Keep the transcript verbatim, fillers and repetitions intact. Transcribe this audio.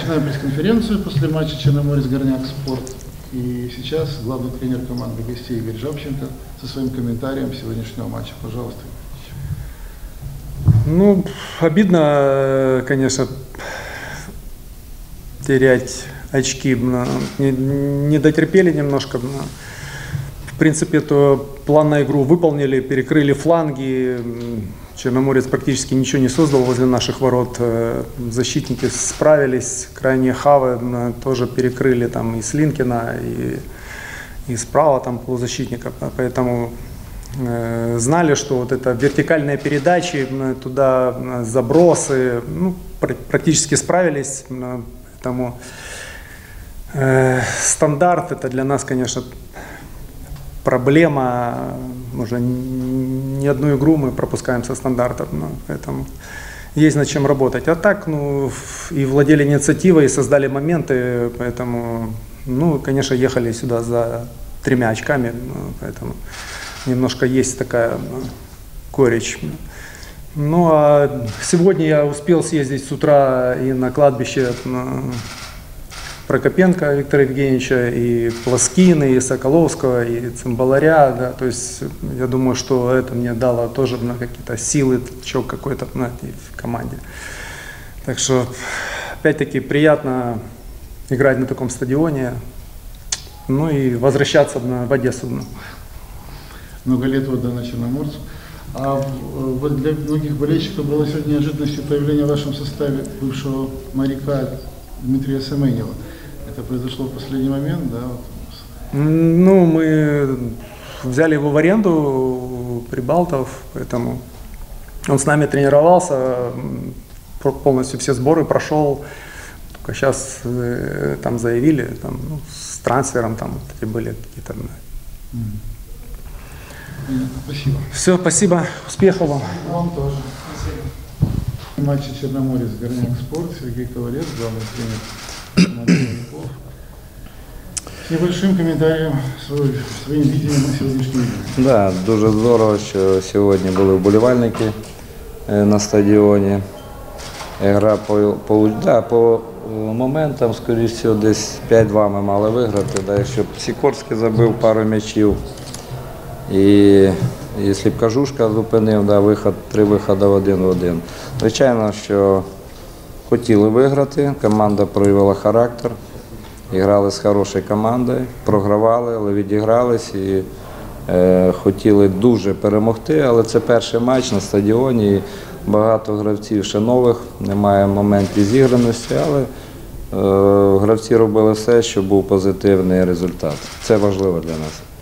начинаем пресс-конференцию после матча Черноморец-Горняк Спорт. И сейчас главный тренер команды гостей Игорь Жабченко со своим комментарием сегодняшнего матча. Пожалуйста. Ну, обидно, конечно, терять очки. Не, не дотерпели немножко. В принципе, то план на игру выполнили, перекрыли фланги. Черноморец практически ничего не создал возле наших ворот. Защитники справились, крайние хавы тоже перекрыли там и Слинкина, и, и справа там полузащитника. Поэтому э, знали, что вот это вертикальные передачи, туда забросы, ну, практически справились. Поэтому э, стандарт это для нас, конечно, проблема. Уже не одну игру мы пропускаем со стандартов, но поэтому есть над чем работать. А так, ну, и владели инициативой, и создали моменты, поэтому, ну, конечно, ехали сюда за тремя очками, поэтому немножко есть такая горечь. Ну, а сегодня я успел съездить с утра и на кладбище Прокопенко Виктора Евгеньевича, и Плоскины, и Соколовского, и Цимбаларя, да, то есть я думаю, что это мне дало тоже ну, какие-то силы, толчок какой-то ну, в команде. Так что, опять-таки, приятно играть на таком стадионе, ну и возвращаться в Одессу. Много лет вот на Черноморцу. А для многих болельщиков было сегодня неожиданностью появление в вашем составе бывшего моряка Дмитрия Семенева. Это произошло в последний момент, да? Ну, мы взяли его в аренду у Прибалтов, поэтому он с нами тренировался, полностью все сборы прошел. Только сейчас э, там заявили, там, ну, с трансфером там вот эти были какие-то. Mm. Спасибо. Все, спасибо, успехов вам. Вам тоже. В матче Черноморец-Горняк Спорт Сергей Ковалец, главный тренер команды. С небольшим коментарем, своїм видінням на сьогоднішній день. Да, дуже здорово, що сьогодні були вболівальники на стадіоні. Гра по, по, да, по моментам, скоріше всього, десь п'ять-два ми мали виграти. Да, якщо Сікорський забив пару м'ячів і якщо б Кажушка зупинив, да, виход, три виходи один в один. Звичайно, що хотіли виграти, команда проявила характер. Грали з хорошою командою, програвали, але відігрались і е, хотіли дуже перемогти, але це перший матч на стадіоні, і багато гравців ще нових, немає моментів зіграності, але е, гравці робили все, щоб був позитивний результат. Це важливо для нас.